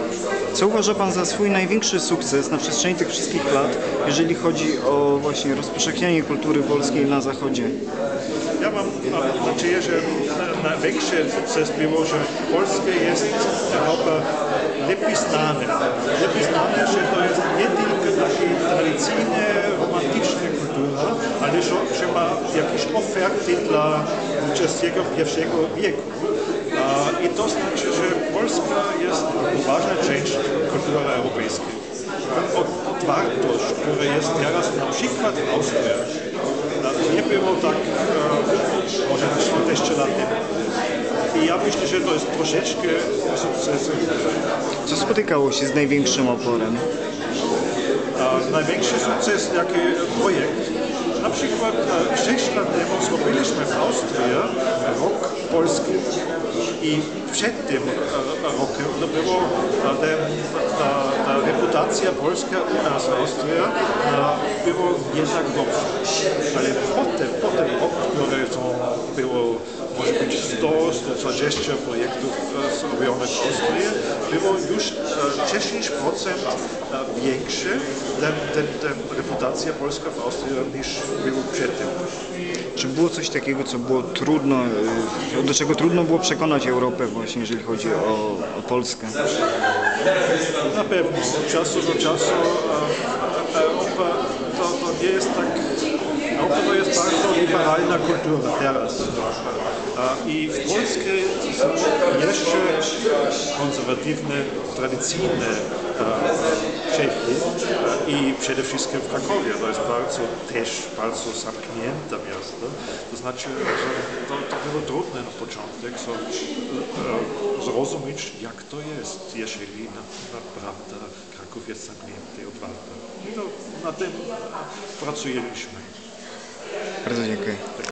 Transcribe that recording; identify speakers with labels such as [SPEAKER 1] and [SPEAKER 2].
[SPEAKER 1] Co uważa Pan za swój największy sukces na przestrzeni tych wszystkich lat, jeżeli chodzi o właśnie rozpowszechnianie kultury polskiej na Zachodzie?
[SPEAKER 2] Ja mam nadzieję, że największy sukces było, że Polska jest Europa lepiej znana. Lepiej znana, że to jest nie tylko takie tradycyjne, romantyczne kultura, ale że ma jakieś oferty dla XXI wieku. I to znaczy, że Polska jest ważna część kultury europejskiej. Otwartość, która jest teraz na przykład w Austrii, nie było tak może 40 lat temu. I ja myślę, że to jest troszeczkę sukcesu.
[SPEAKER 1] Co spotykało się z największym oporem?
[SPEAKER 2] Największy sukces, jaki projekt. Na przykład 6 lat temu zrobiliśmy w Austrii rok polski. I przed tym rokiem to było ta reputacja polska u nas w Austrii było nie tak dobrze. Ale po tym roku, które było może być 100-120 projektów zrobionych w Austrii, było już 10% większe ta reputacja polska w Austrii niż było przed tym.
[SPEAKER 1] Czy było coś takiego, co było trudno, do czego trudno było przekonać Europę właśnie, jeżeli chodzi o Polskę?
[SPEAKER 2] Na pewno. Od czasu do czasu Europa to nie jest tak... Europa to jest bardzo liberalna kultura teraz. I w Polsce są jeszcze konserwatywne, tradycyjne Czechy i przede wszystkim w Krakowie. To jest bardzo zamknięte miasto. To znaczy, że to było trudne na początek zrozumieć, jak to jest, jeżeli naprawdę Kraków jest zamknięty i otwarty. I to na tym pracujemy.
[SPEAKER 1] Bardzo dziękuję.